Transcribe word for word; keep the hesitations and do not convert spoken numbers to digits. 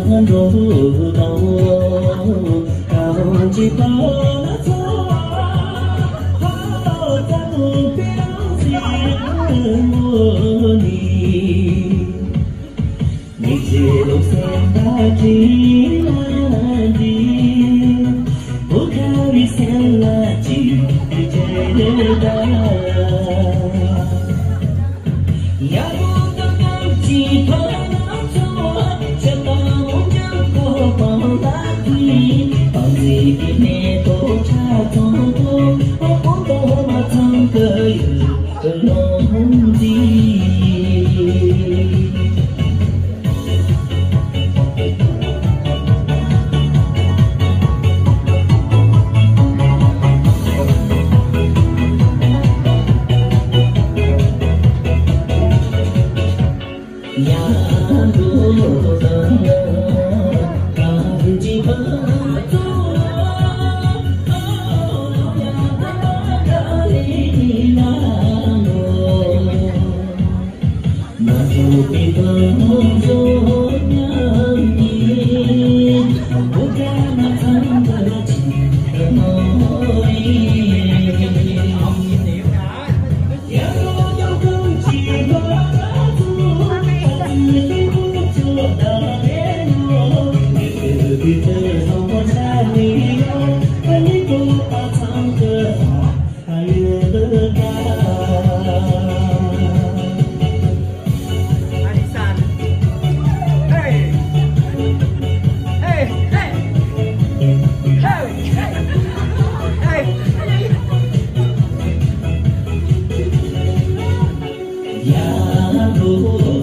đổ đau cao chỉ bao lá gió hao ta buồn phiêu diệt mùa đi mình chỉ lúc xem đã chỉ là đi bố cao đi xem là chỉ đi chơi để đã ya buồn tâm em chỉ thôi gì mẹ tổ cha tổ tổ tổ tổ mà thằng cười lòng gì ya đua dần càng chỉ hơn vì tôi muốn dỗ nhớ nhìn bố ca mà thân thơ chỉ nói ya lo nhau không chỉ có thu vì muốn chưa đã đến rồi vì tôi không có xa đi với cô ta thăm cơ hay lỡ ca ya